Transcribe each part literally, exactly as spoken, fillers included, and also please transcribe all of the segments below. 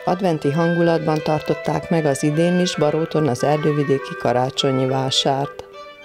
Adventi hangulatban tartották meg az idén is Baróton az erdővidéki karácsonyi vásárt.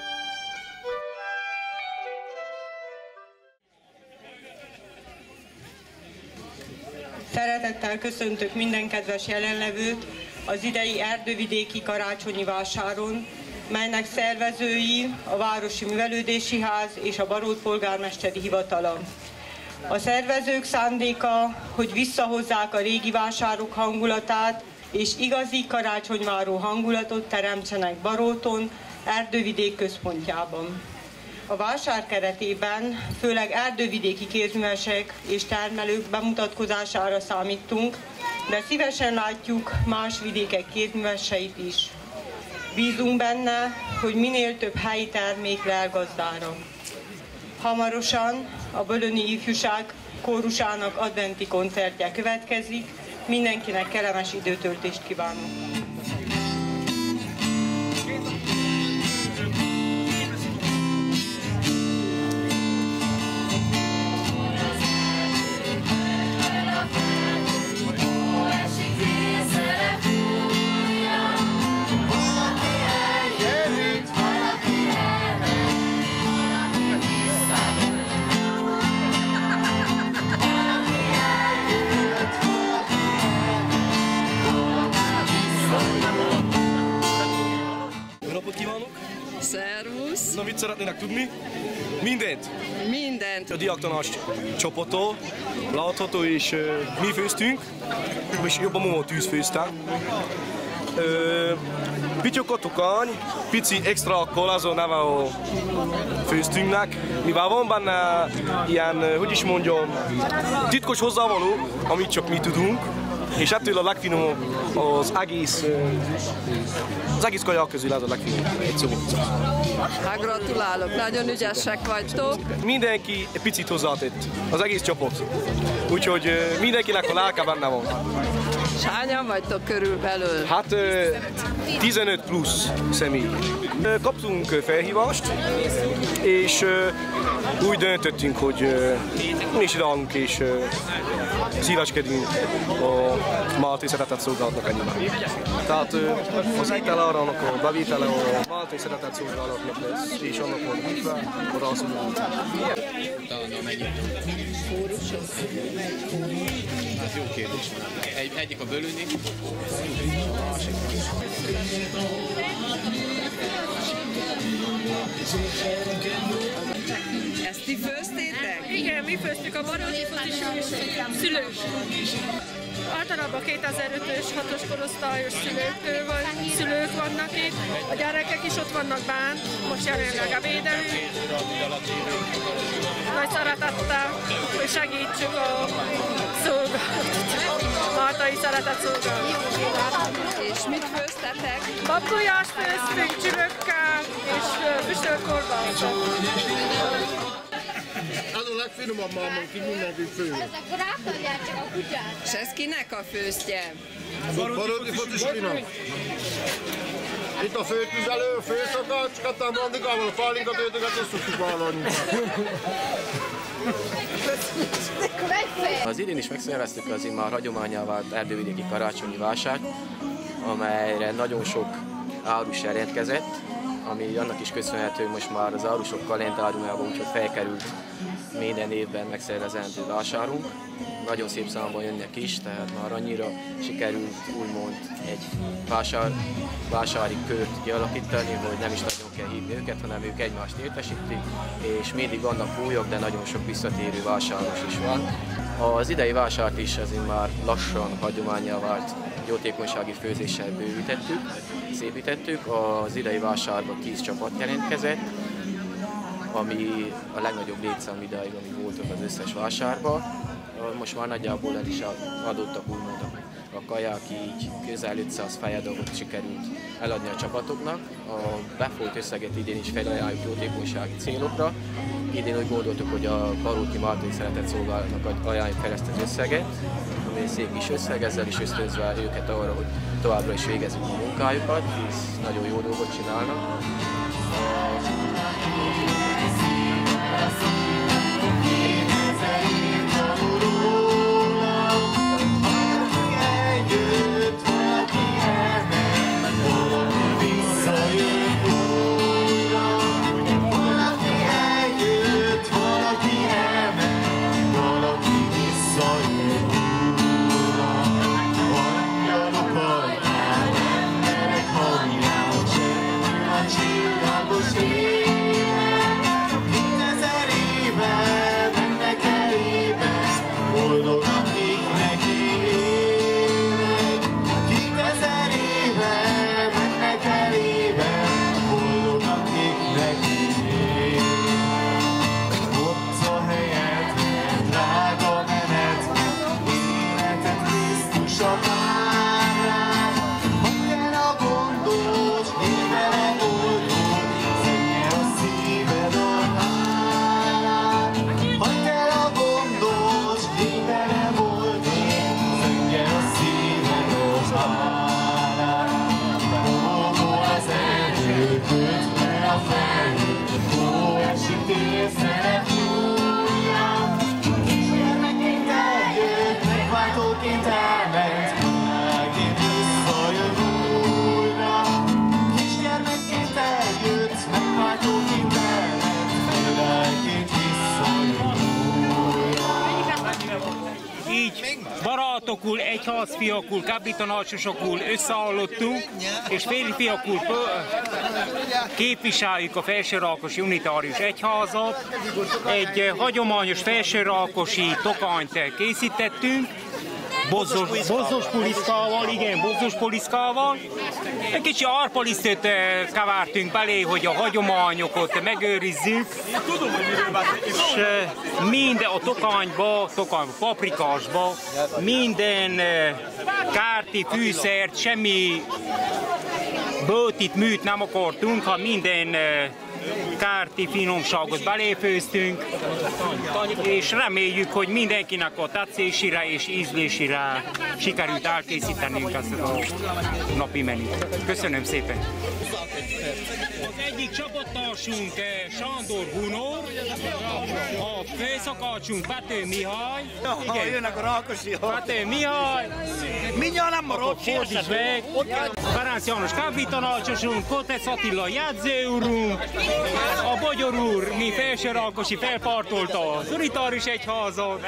Szeretettel köszöntök minden kedves jelenlevőt az idei erdővidéki karácsonyi vásáron, melynek szervezői a Városi Művelődési Ház és a Barót Polgármesteri Hivatala. A szervezők szándéka, hogy visszahozzák a régi vásárok hangulatát, és igazi karácsonyváró hangulatot teremtsenek Baróton, erdővidék központjában. A vásár keretében főleg erdővidéki kézművesek és termelők bemutatkozására számítunk, de szívesen látjuk más vidékek kézműveseit is. Bízunk benne, hogy minél több helyi termék lel gazdára. Hamarosan a Bölöni Ifjúság kórusának adventi koncertje következik. Mindenkinek kellemes időtöltést kívánok! Szervusz! Na, mit szeretnének tudni? Mindent? Mindent! A diaktanás csapattól látható, és uh, mi főztünk, és jobban Momo tűz főzte. Uh, Pityokatokány, pici extrakkal, az a neve a főztünknek, mivel van benne ilyen, hogy is mondjam, titkos hozzávaló, amit csak mi tudunk, és ettől a legfinomabb az egész, az egész kaják közül ez a legfinomabb, egy szó. Hát gratulálok, nagyon ügyesek vagytok. Mindenki egy picit hozzátett, az egész csapat. Úgyhogy mindenkinek a lelke benne van. És hányan vagytok körülbelül? Hát tizenöt plusz személy. Kaptunk felhívást, és úgy döntöttünk, hogy mi is ideálunk és szíveskedünk a Máltai Szeretett Szolgálatnak ennyiben. Tehát az ételárának a bevétele a Máltai Szeretett Szolgálatnak lesz, és annak van hívva a rászolgálat. Utána mennyit? Kórusok? Hát jó kérdés. Egy, egyik a Bölöni, a másik. Ezt ti főztétek? Igen, mi főztük a Baróti focis szülős. Általában kétezer-ötös, hatos korosztályos szülőktől van, szülők vannak itt, a gyerekek is ott vannak bánt, most jelenleg a védelők. Nagy szeretettel, hogy segítsük a szolgálatot, a Máltai Szeretett Szolgálatot. És mit főztetek? Babgulyást főztünk csülökkel és füstölt korbászat. Ez a legfinomabb mámon, ki mindenki fő. Akkor átadják csak a kutyát. És ez kinek a főztje? Baróti fociskinak. Itt a főtüzelő, a főszakács, ketten bandikával a pálinkat ötöket és szoktuk vállalni. Az idén is megszerveztük az immár hagyománnyá vált erdővidéki karácsonyi vásárt, amelyre nagyon sok árus jelentkezett, ami annak is köszönhető, hogy most már az árusok kalendáriumában úgyhogy felkerült minden évben megszervezendő vásárunk. Nagyon szép számban jönnek is, tehát már annyira sikerült úgymond egy vásár, vásári kört kialakítani, hogy nem is nagyon kell hívni őket, hanem ők egymást értesítik, és mindig vannak újak, de nagyon sok visszatérő vásáros is van. Az idei vásárt is azért már lassan hagyománnyá vált jótékonysági főzéssel bővítettük, szépítettük. Az idei vásárban tíz csapat jelentkezett, ami a legnagyobb létszám idáig, ami voltak az összes vásárban. Most már nagyjából el is adottak úgymond a kaják, így közel ötszáz fejadagot sikerült eladni a csapatoknak. A befolyt összeget idén is felajánljuk jótékonysági célokra. Idén úgy gondoltuk, hogy a Baróti Máltai Szeretett Szolgálatnak ajánljuk fel ezt az összeget, ami egy szép kis összeg, ezzel is ösztönzve őket arra, hogy továbbra is végezzük a munkájukat, hisz nagyon jó dolgot csinálnak. Yeah. így barátokul, egyházfiakul, kábítanácsosokul összeállottunk, és férfiakul képviseljük a Felsőrákosi Unitárius Egyházat. Egy hagyományos felsőrákosi tokányt készítettünk, bozzos, bozzos puliszkával, igen, bozzos puliszkával. Egy kicsi árpalisztet kavártunk belé, hogy a hagyományokat megőrizzük. És minden a tokányba, tokányba, paprikásba, minden kárti, fűszert, semmi bőtit, műt nem akartunk, ha minden kárti finomságot beléfőztünk, és reméljük, hogy mindenkinek a tetszésére és ízlésére sikerült elkészítenünk ezt a napi menüt. Köszönöm szépen! Az egyik csapattársunk Sándor Gunor, a főszakácsunk Pető Mihály. Igen, jönnek a Rákosi. Pető Mihály. Mindjárt nem marad, fordíts meg. Ferenc János kábítanácsosunk, Kotec Attila jegyzőúrunk, a Bogyor úr, mi Felsőrákosi felpartolta az Unitárius Egyházat.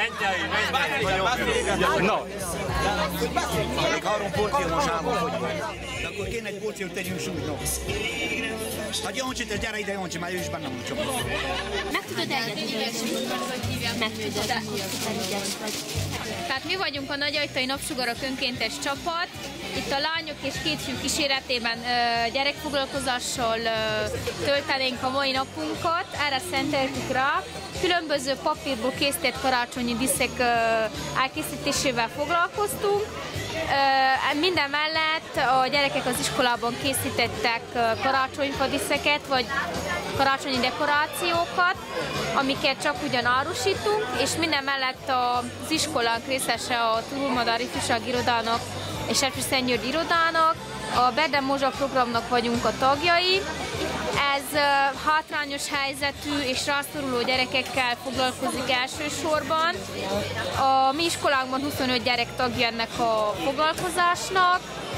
Na. Még három porciómos álmok, hogy van. De akkor kéne egy porciót tegyünk súlynak. Hát Jancsit, gyere ide, Jancsi, már ő is bennem a csoportban. Meg tudod engedni, meg tudod. Tehát mi vagyunk a Nagyajtai Napsugarak önkéntes csapat. Itt a lányok és két fiú kíséretében ö, gyerekfoglalkozással ö, töltenénk a mai napunkat. Erre szenteltük rá. Különböző papírból készített karácsonyi díszek ö, elkészítésével foglalkoztunk. Ö, minden mellett a gyerekek az iskolában készítettek karácsonyfadíszeket, vagy karácsonyi dekorációkat, amiket csak ugyan árusítunk, és minden mellett az iskolánk részese a Turulmadár Ifjúsági Irodának és Erzsébet-Szentgyörgyi Irodának. A Berdem Mozsa programnak vagyunk a tagjai. Ez hátrányos helyzetű és rászoruló gyerekekkel foglalkozik elsősorban. A mi iskolánkban huszonöt gyerek tagja ennek a foglalkozásnak.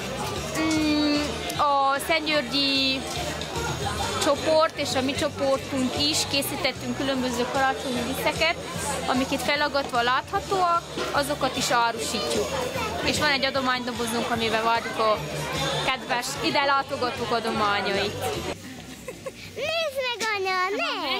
A Szentgyörgyi csoport és a mi csoportunk is készítettünk különböző karácsonyi díszeket, amik itt felagatva láthatóak, azokat is árusítjuk. És van egy adománydobozunk, amivel várjuk a kedves ide látogatók adományait. Nézd meg, anya, ne!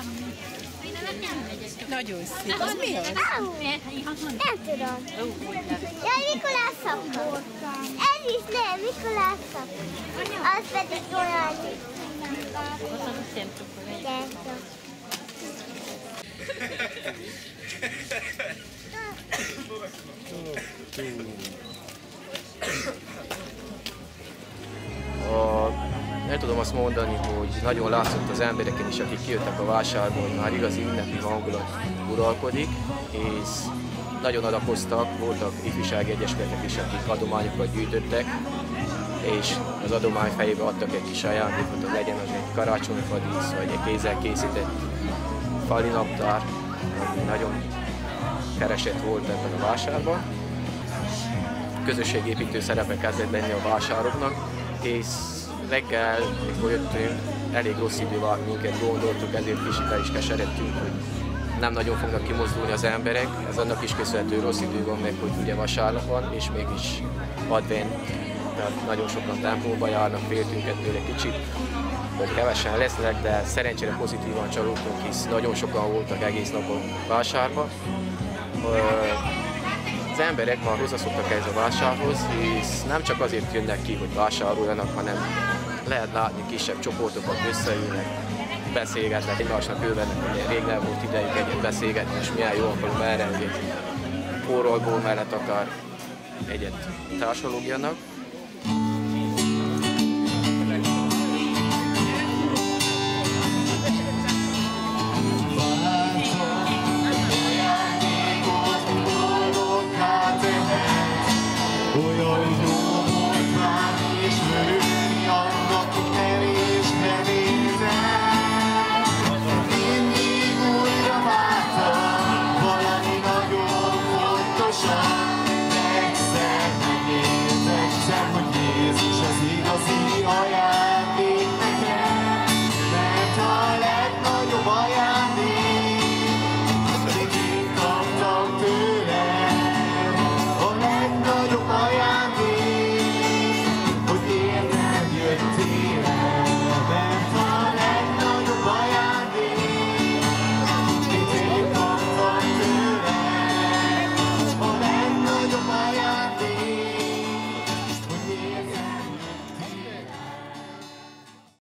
Nagyon szép. Az mi az? Nem tudom. Jaj, Mikulás szapka. Ez is nem, Mikulás szapka. Az pedig olyan. A, el tudom azt mondani, hogy nagyon látszott az embereken is, akik kijöttek a vásárba, hogy már igazi ünnepi hangulat uralkodik, és nagyon adakoztak, voltak ifjúsági egyesületek is, akik adományokat gyűjtöttek, és az adomány fejébe adtak egy kis ajándékot, hogy legyen az egy karácsonyfadísz, vagy egy kézzel készített fali naptár, ami nagyon keresett volt ebben a vásárban. Közösségépítő szerepe kezdett lenni a vásároknak, és reggel, mikor jöttünk, elég rossz idő várt minket, gondoltuk, ezért kicsit el is keseredtünk, hogy nem nagyon fognak kimozdulni az emberek. Ez annak is köszönhető, rossz idő van meg, hogy ugye vasárnap van, és mégis advent, tehát nagyon sokan templomba járnak, féltünk ettől egy kicsit, hogy kevesen lesznek, de szerencsére pozitívan csalódtunk, hisz nagyon sokan voltak egész nap a vásárban. Az emberek már hozzászoktak ehhez a vásárhoz, hisz nem csak azért jönnek ki, hogy vásároljanak, hanem lehet látni kisebb csoportokat, összeülnek, beszélgetnek, egymásnak ővennek, ugye rég nem volt idejük egyet beszélgetni, és milyen jó alkalom erre, hogy egy forralból mellett akár egyet társalogjanak.